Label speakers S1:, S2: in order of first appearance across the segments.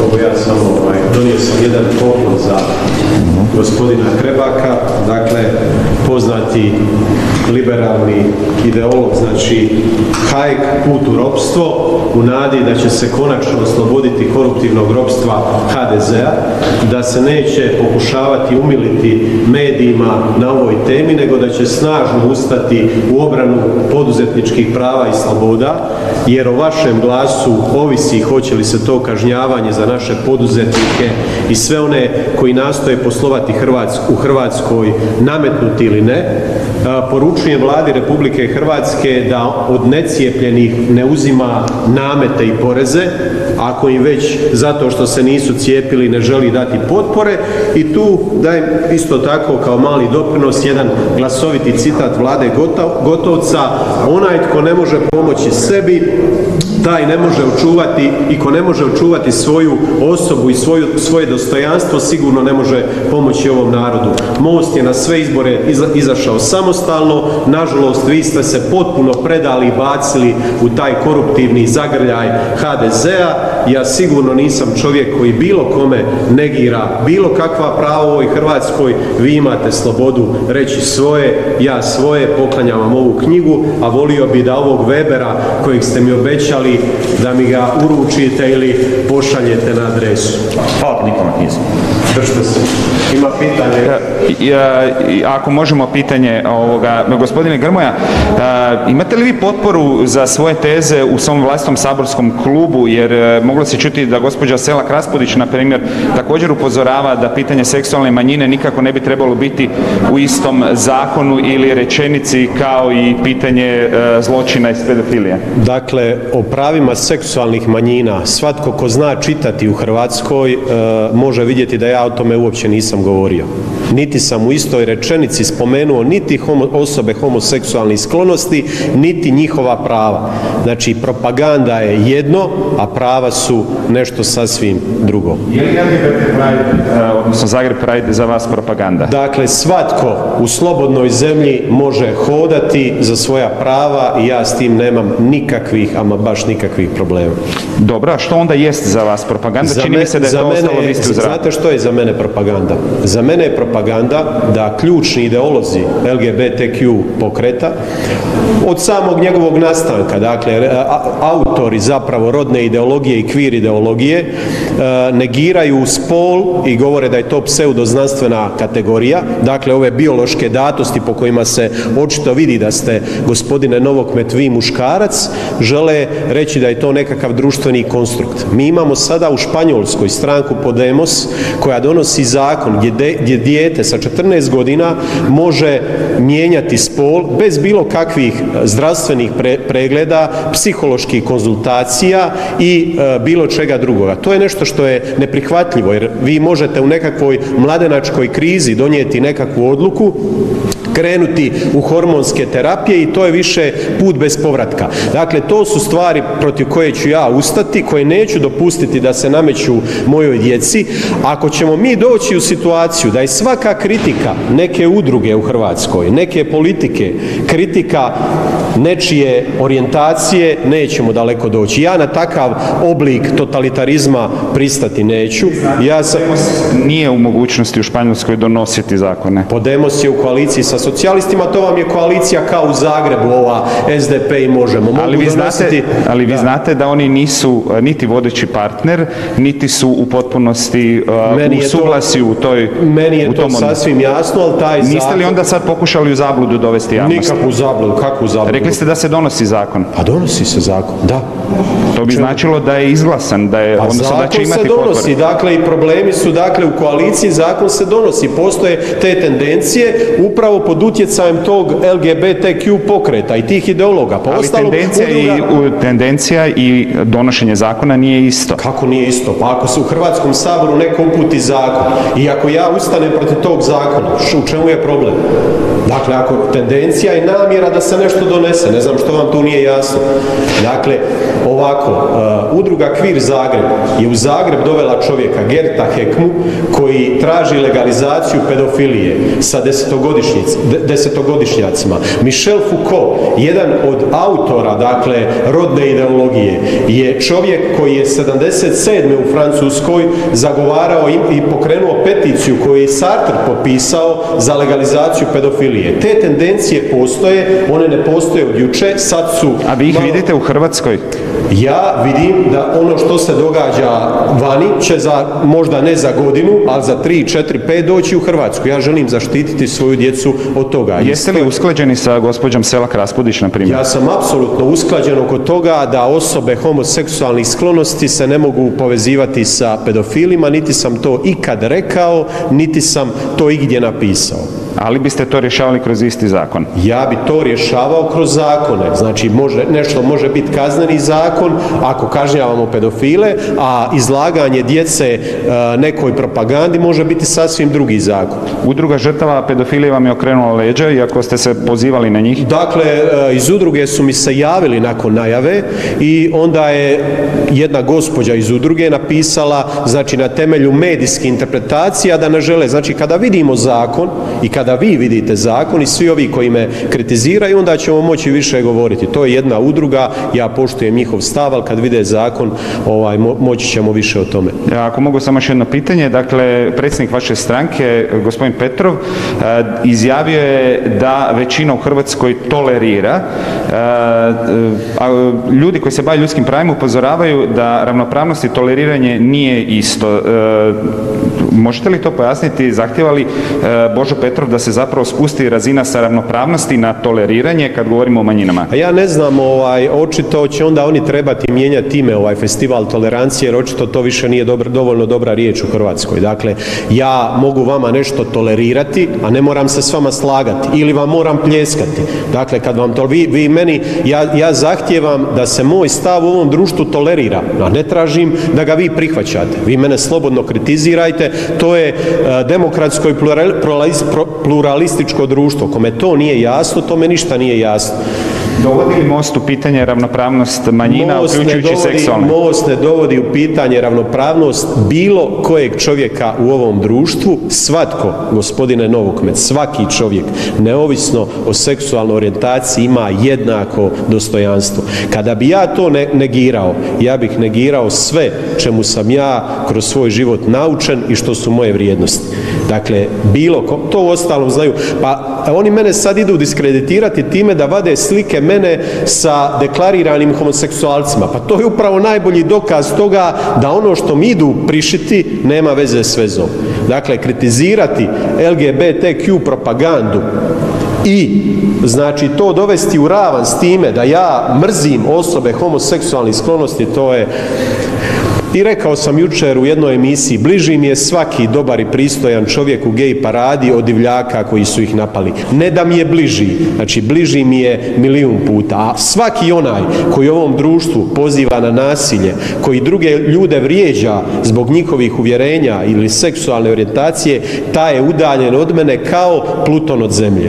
S1: Evo ja sam donio sam jedan poklon za gospodina Hrebaka, dakle poznati liberalni ideolog, znači Hayek, Put u ropstvo, u nadi da će se konačno osloboditi koruptivnog ropstva HDZ-a, da se neće pokušavati umiliti medijima na ovoj temi, nego da će snažno ustati u obranu poduzetničkih prava i sloboda, jer o vašem glasu ovisi hoće li se to kažnjavanje za naše poduzetnike i sve one koji nastoje poslovati u Hrvatskoj nametnuti ili ne. Poručujem Vladi Republike Hrvatske da od necijepljenih ne uzima namete i poreze, ako im već zato što se nisu cijepili ne želi dati potpore. I tu dajem isto tako kao mali doprinos jedan glasoviti citat Vlade Gotovca: onaj tko ne može pomoći sebi, taj ne može očuvati, i ko ne može očuvati svoju osobu i svoje dostojanstvo, sigurno ne može pomoći ovom narodu. MOST je na sve izbore izašao samostalno, nažalost vi ste se potpuno predali i bacili u taj koruptivni zagrljaj HDZ-a. Ja sigurno nisam čovjek koji bilo kome negira bilo kakva prava u ovoj Hrvatskoj. Vi imate slobodu reći svoje, ja svoje, poklanjam vam ovu knjigu, a volio bi da ovog Webera kojeg ste mi obećali da mi ga uručite ili pošaljete na adresu.
S2: Hvala Nikola knjizu.
S1: Držite se. Ima pitanje?
S2: Ako možemo pitanje, gospodine Grmoja, imate li vi potporu za svoje teze u svom vlastitom saborskom klubu, jer moglo se čuti da gospođa Selak Raspudić, na primjer, također upozorava da pitanje seksualne manjine nikako ne bi trebalo biti u istom zakonu ili rečenici kao i pitanje zločina iz pedofilije?
S1: Dakle, o pravima seksualnih manjina svatko ko zna čitati u Hrvatskoj može vidjeti da ja o tome uopće nisam govorio. Niti sam u istoj rečenici spomenuo niti osobe homoseksualnih sklonosti, niti njihova prava. Znači, propaganda je jedno, a prava su nešto sasvim drugo.
S2: Je li LGBT Pride, odnosno Zagreb Pride, za vas propaganda?
S1: Dakle, svatko u slobodnoj zemlji može hodati za svoja prava i ja s tim nemam nikakvih, ama baš nikakvih problema.
S2: Dobro, a što onda jest za vas propaganda? Čini mi se da je to ostalo listi u zraku.
S1: Znate što je za mene propaganda? Za mene je propaganda da ključni ideolozi LGBTQ pokreta od samog njegovog nastanka, dakle autori zapravo rodne ideologije i queer ideologije negiraju spol i govore da je to pseudoznanstvena kategorija, dakle ove biološke datosti po kojima se očito vidi da ste, gospodine Novokmet, vi muškarac, žele reći da je to nekakav društveni konstrukt. Mi imamo sada u Španjolskoj stranku Podemos koja donosi zakon gdje dijete sa 14 godina može mijenjati spol bez bilo kakvih zdravstvenih pregleda, psiholoških konzultacija i bilo čega drugoga. To je nešto što je neprihvatljivo, jer vi možete u nekakvoj mladenačkoj krizi donijeti nekakvu odluku, krenuti u hormonske terapije i to je više put bez povratka. Dakle, to su stvari protiv koje ću ja ustati, koje neću dopustiti da se nameću mojoj djeci. Ako ćemo mi doći u situaciju da je svaka kritika neke udruge u Hrvatskoj, neke politike, kritika nečije orijentacije, nećemo daleko doći. Ja na takav oblik totalitarizma pristati neću.
S2: Nije u mogućnosti u Španjolskoj donositi zakone.
S1: Podemos je u koaliciji sa socijalistima, to vam je koalicija kao u Zagrebu, ova SDP i Možemo.
S2: Ali vi znate da oni nisu niti vodeći partner, niti su u potpunosti u suglasju u toj...
S1: Meni je to sasvim jasno, ali taj zakon...
S2: Niste li onda sad pokušali u zabludu dovesti javnost?
S1: Nikakvu zabludu, kakvu zabludu?
S2: Rekli ste da se donosi zakon.
S1: Pa donosi se zakon, da.
S2: To bi značilo da je izglasan, odnosno da će imati potporu.
S1: Zakon se donosi, dakle i problemi su, dakle u koaliciji zakon se donosi. Postoje te tendencije upravo pod utjecajem tog LGBTQ pokreta i tih ideologa.
S2: Ali tendencija i donošenje zakona nije isto.
S1: Kako nije isto? Pa ako se u Hrvatskom saboru neko uputi zakon i ako ja ustanem protiv tog zakona, u čemu je problem? Dakle, ako tendencija i namjera da se nešto donese, ne znam što vam tu nije jasno. Dakle, ovako, udruga Queer Zagreb je u Zagreb dovela čovjeka Gerta Hekmu koji traži legalizaciju pedofilije sa 10-godišnjicom. desetogodišnjacima. Michel Foucault, jedan od autora, dakle, rodne ideologije, je čovjek koji je 77. u Francuskoj zagovarao i pokrenuo peticiju koju je i Sartre potpisao za legalizaciju pedofilije. Te tendencije postoje, one ne postoje od juče, sad su...
S2: A vi ih vidite u Hrvatskoj?
S1: Ja vidim da ono što se događa vani će možda ne za godinu, ali za 3, 4, 5 doći u Hrvatsku. Ja želim zaštititi svoju djecu od toga.
S2: Jeste li usklađeni sa gospođom Selak Raspudić, na primjer?
S1: Ja sam apsolutno usklađen oko toga da osobe homoseksualnih sklonosti se ne mogu povezivati sa pedofilima, niti sam to ikad rekao, niti sam to igdje napisao.
S2: Ali biste to rješavali kroz isti zakon? Ja
S1: bi to rješavao kroz zakone. Znači, nešto može biti kazneni zakon ako kažnjavamo pedofile, a izlaganje djece nekoj propagandi može biti sasvim drugi zakon.
S2: Udruga žrtava pedofilije vam je okrenula leđa, iako ste se pozivali na njih?
S1: Dakle, iz udruge su mi se javili nakon najave i onda je jedna gospođa iz udruge napisala, znači, na temelju medijskih interpretacija da ne žele. Znači, kada vidimo zakon i kada vi vidite zakon i svi ovi koji me kritiziraju, onda ćemo moći više govoriti. To je jedna udruga, ja poštujem njihov stav, ali kad vide zakon, moći ćemo više o tome.
S2: Ako mogu samo još jedno pitanje, dakle, predsjednik vaše stranke, gospodin Petrov, izjavio je da većina u Hrvatskoj tolerira. Ljudi koji se bave ljudskim pravima upozoravaju da ravnopravnost i toleriranje nije isto. Možete li to pojasniti? Zahtijeva li Božo Petrov da se zapravo spusti razina sa ravnopravnosti na toleriranje kad govorimo o manjinama?
S1: Ja ne znam, očito će onda oni trebati mijenjati ime festival tolerancije, jer očito to više nije dovoljno dobra riječ u Hrvatskoj. Dakle, ja mogu vama nešto tolerirati, a ne moram se s vama slagati ili vam moram pljeskati. Dakle, kad vam to vi meni, ja zahtijevam da se moj stav u ovom društvu tolerira, a ne tražim da ga vi prihvaćate. Vi mene slobodno kritizirajte, to je demokratsko i pluralističko društvo. Kome to nije jasno, tome ništa nije jasno.
S2: Dovodi li Most u pitanje ravnopravnost manjina, uključujući seksualne?
S1: Most ne dovodi u pitanje ravnopravnost bilo kojeg čovjeka u ovom društvu. Svatko, gospodine Novokmet, svaki čovjek, neovisno o seksualnoj orijentaciji, ima jednako dostojanstvo. Kada bi ja to negirao, ja bih negirao sve čemu sam ja kroz svoj život naučen i što su moje vrijednosti. Dakle, to u ostalom znaju. Pa oni mene sad idu diskreditirati time da vade slike mene sa deklariranim homoseksualcima. Pa to je upravo najbolji dokaz toga da ono što mi idu prišiti nema veze s vezom. Dakle, kritizirati LGBTQ propagandu i, znači, to dovesti u ravan s time da ja mrzim osobe homoseksualnih sklonosti, to je... I rekao sam jučer u jednoj emisiji, bliži mi je svaki dobar i pristojan čovjek u gej paradi od divljaka koji su ih napali. Ne da mi je bliži, znači bliži mi je milijun puta. A svaki onaj koji u ovom društvu poziva na nasilje, koji druge ljude vrijeđa zbog njihovih uvjerenja ili seksualne orijentacije, taj je udaljen od mene kao Pluton od zemlje.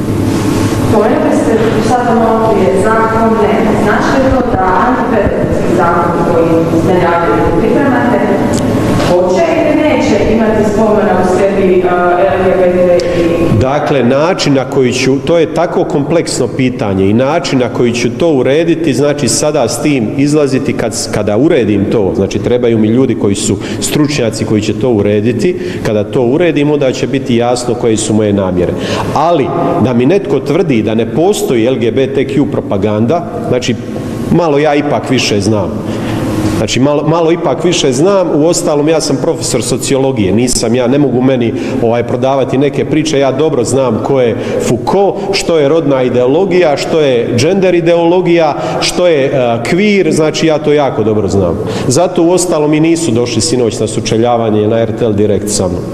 S3: Spomenuli ste sad ono je zakon, ne. Znači li to da antipedofilski zakon koji najavljaju pripremate, hoće ili neće imati spomena u sebi LGBT i...
S1: Dakle, način na koji ću, to je tako kompleksno pitanje i način na koji ću to urediti, znači sada s tim izlaziti kada uredim to, znači trebaju mi ljudi koji su stručnjaci koji će to urediti, kada to uredim onda će biti jasno koje su moje namjere. Ali, da mi netko tvrdi da ne postoji LGBTQ propaganda, znači malo ja ipak više znam. Znači, malo ipak više znam, uostalom ja sam profesor sociologije, ne mogu meni prodavati neke priče, ja dobro znam ko je Foucault, što je rodna ideologija, što je gender ideologija, što je queer, znači ja to jako dobro znam. Zato uostalom i nisu došli sinoć na sučeljavanje na RTL Direkt sa mnom.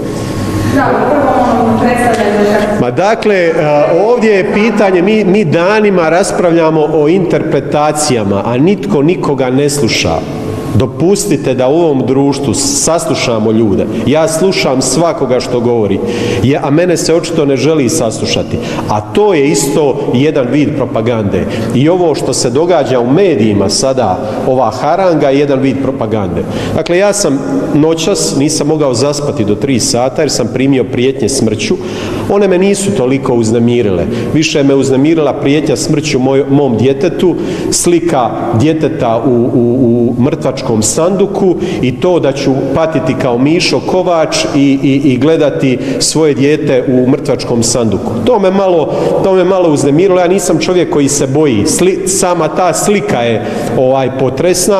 S1: Ma dakle, ovdje je pitanje, mi danima raspravljamo o interpretacijama, a nitko nikoga ne sluša. Dopustite da u ovom društvu saslušamo ljude. Ja slušam svakoga što govori, a mene se očito ne želi saslušati. A to je isto jedan vid propagande. I ovo što se događa u medijima sada, ova haranga, je jedan vid propagande. Dakle, ja sam noćas, nisam mogao zaspati do 3 sata jer sam primio prijetnje smrću. One me nisu toliko uznemirile. Više me uznemirila prijetnja smrću mom djetetu, slika djeteta u mrtvačkom sanduku i to da ću patiti kao Mišo Kovač i gledati svoje dijete u mrtvačkom sanduku. To me malo uznemirilo. Ja nisam čovjek koji se boji. Sama ta slika je potresna.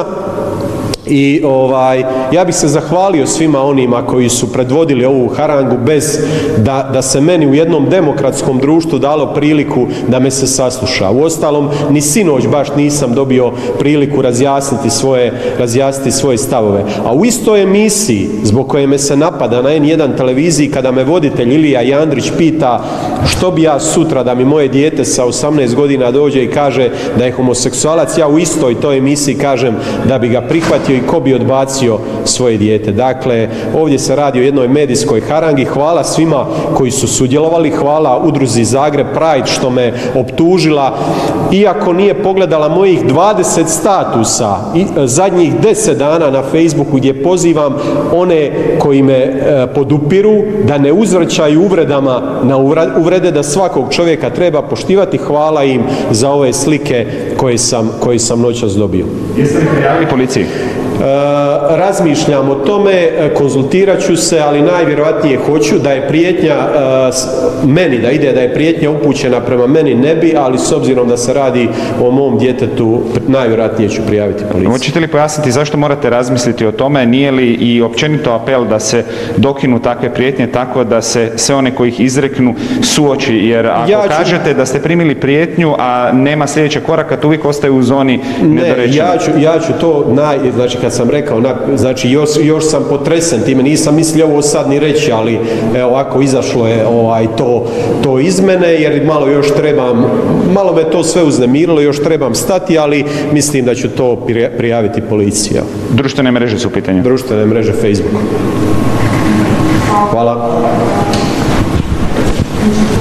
S1: I ja bih se zahvalio svima onima koji su predvodili ovu harangu bez da se meni u jednom demokratskom društvu dalo priliku da me se sasluša. Uostalom, ni sinoć baš nisam dobio priliku razjasniti svoje stavove. A u istoj emisiji zbog koje me se napada na N1 televiziji kada me voditelj Ilija Jandrić pita što bi ja sutra da mi moje dijete sa 18 godina dođe i kaže da je homoseksualac, ja u istoj toj emisiji kažem da bi ga prihvatio i ko bi odbacio svoje dijete. Dakle, ovdje se radi o jednoj medijskoj harangi. Hvala svima koji su sudjelovali, hvala udruzi Zagreb Pride što me optužila, iako nije pogledala mojih 20 statusa zadnjih 10 dana na Facebooku gdje pozivam one koji me podupiru da ne uzvrćaju uvredama na uvrede, da svakog čovjeka treba poštivati. Hvala im za ove slike koje sam noćas dobio.
S2: Jeste li prijavili policiji?
S1: Razmišljam o tome, konzultirat ću se, ali najvjerojatnije hoću. Da je prijetnja meni, da je prijetnja upućena prema meni, ne bi, ali s obzirom da se radi o mom djetetu, najvjerojatnije ću prijaviti policiji.
S2: Hoćete li pojasniti zašto morate razmisliti o tome? Nije li i općenito apel da se dokinu takve prijetnje tako da se sve one koji ih izreknu suoči? Jer ako kažete da ste primili prijetnju, a nema sljedećeg koraka, to uvijek ostaje u zoni nedorečeno.
S1: Ja ću to, znači kad sam rekao, znači još sam potresen time, nisam mislio ovo sad ni reći, ali evo ovako izašlo je to iz mene, jer malo me to sve uznemirilo, još trebam stati, ali mislim da ću to prijaviti policiji.
S2: Društvene mreže su u pitanju?
S1: Društvene mreže Facebook. Hvala.